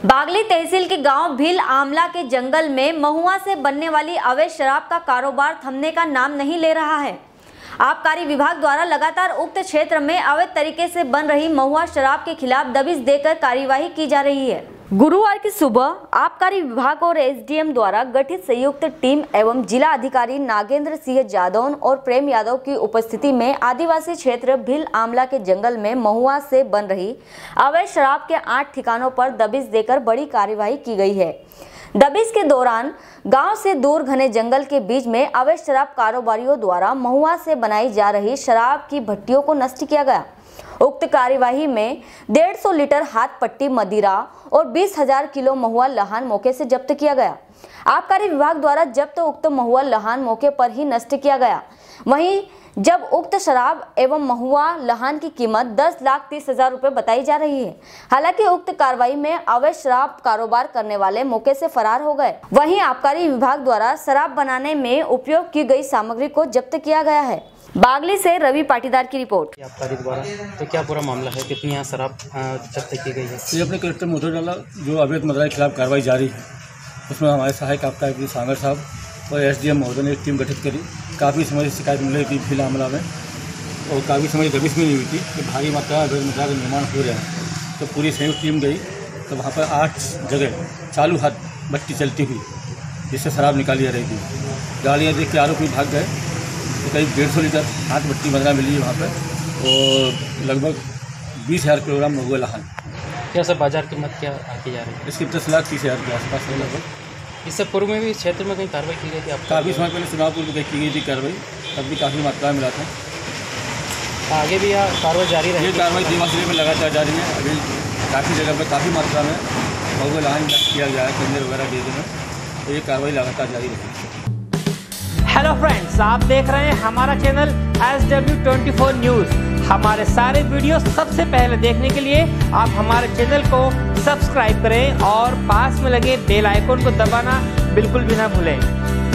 बागली तहसील के गांव भील आमला के जंगल में महुआ से बनने वाली अवैध शराब का कारोबार थमने का नाम नहीं ले रहा है। आबकारी विभाग द्वारा लगातार उक्त क्षेत्र में अवैध तरीके से बन रही महुआ शराब के खिलाफ दबिश देकर कार्यवाही की जा रही है। गुरुवार की सुबह आबकारी विभाग और एसडीएम द्वारा गठित संयुक्त टीम एवं जिला अधिकारी नागेंद्र सिंह जादौन और प्रेम यादव की उपस्थिति में आदिवासी क्षेत्र भील आमला के जंगल में महुआ से बन रही अवैध शराब के 8 ठिकानों पर दबिश देकर बड़ी कार्यवाही की गई है। दबिश के दौरान गांव से दूर घने जंगल के बीच में अवैध शराब कारोबारियों द्वारा महुआ से बनाई जा रही शराब की भट्टियों को नष्ट किया गया। उक्त कार्यवाही में 150 लीटर हाथ पट्टी मदिरा और 20,000 किलो महुआ लहान मौके से जब्त किया गया। आबकारी विभाग द्वारा जब्त उक्त महुआ लहान मौके पर ही नष्ट किया गया। वहीं जब उक्त शराब एवं महुआ लहान की कीमत 10,30,000 रुपए बताई जा रही है। हालांकि उक्त कार्रवाई में अवैध शराब कारोबार करने वाले मौके से फरार हो गए। वहीं आबकारी विभाग द्वारा शराब बनाने में उपयोग की गई सामग्री को जब्त किया गया है। बागली से रवि पाटीदार की रिपोर्ट। आबकारी द्वारा तो क्या पूरा मामला है, कितनी यहाँ शराब जब्त की गई है? ये अपने कलेक्टर मधुर डाला जो अवैध मदिरा के खिलाफ कार्रवाई जारी है, उसमें हमारे सहायक आबकारी सागर साहब और एसडीएम महोदय ने एक टीम गठित करी। काफ़ी समय से शिकायत मिल रही थी भील आमला में और काफ़ी समय दबिश भी नहीं हुई थी कि भारी मात्रा में अवैध मदिरा का निर्माण हो रहा है। तो पूरी संयुक्त टीम गई तो वहाँ पर 8 जगह चालू हाथ भट्टी चलती हुई जिससे शराब निकाली जा रही थी। गाड़ियाँ देख के आरोपी भाग गए। तो करीब 150 लीटर हाथ भट्टी मदिरा मिली है वहाँ पर और लगभग 20,000 किलोग्राम महुआ लहान। क्या सब बाजार कीमत क्या आती जा रही है? इसकी 10,30,000 के आसपास है लगभग। इससे पूर्व में भी क्षेत्र में कहीं कार्रवाई की गई थी? आप काफ़ी समय पहले चुनाव पूर्व की गई थी कार्रवाई, तब भी काफ़ी मात्रा में मिला था। आगे भी यह कार्रवाई जारी रहेगी? ये कार्रवाई देवास जिले में लगातार जारी है। अभी काफ़ी जगह पर काफ़ी मात्रा में महुआ लहान किया गया है, टेंडर वगैरह दिए गए, तो ये कार्रवाई लगातार जारी रहेगी। हेलो फ्रेंड्स, आप देख रहे हैं हमारा चैनल SW24 न्यूज़। हमारे सारे वीडियो सबसे पहले देखने के लिए आप हमारे चैनल को सब्सक्राइब करें और पास में लगे बेल आइकन को दबाना बिल्कुल भी ना भूलें।